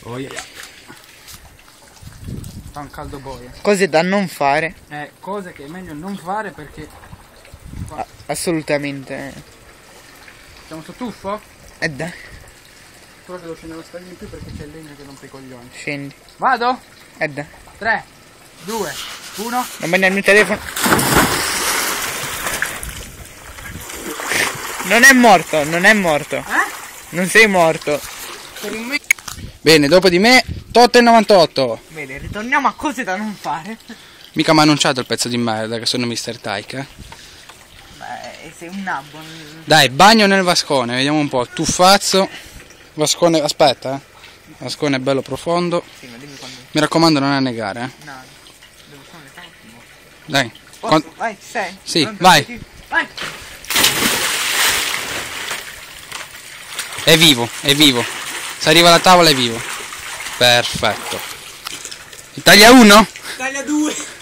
Oh yeah. Fa un caldo boia. Cose da non fare. Cose che è meglio non fare perché... Assolutamente. Siamo su tuffo? Dai. Però devo scendere una scalina in più perché c'è il legno che rompe i coglioni. Scendi. Vado? Dai. 3, 2, 1. Non prendere il mio telefono. Non è morto, non è morto. Non sei morto. Bene, dopo di me, Toto e 98. Bene, ritorniamo a cose da non fare. Mica mi ha annunciato il pezzo di merda che sono Mr. Tyke, Beh, sei un nabbo. Dai, bagno nel vascone, vediamo un po'. Tuffazzo. Vascone, aspetta, vascone bello profondo. Sì, ma dimmi quando. Mi raccomando, non annegare, No, dove sono le carte? Dai. Posso? Vai, ci sei? Sì, Pronto? vai. Vai. È vivo, è vivo. Se arriva alla tavola è vivo. Perfetto. Italia 1? Italia 2.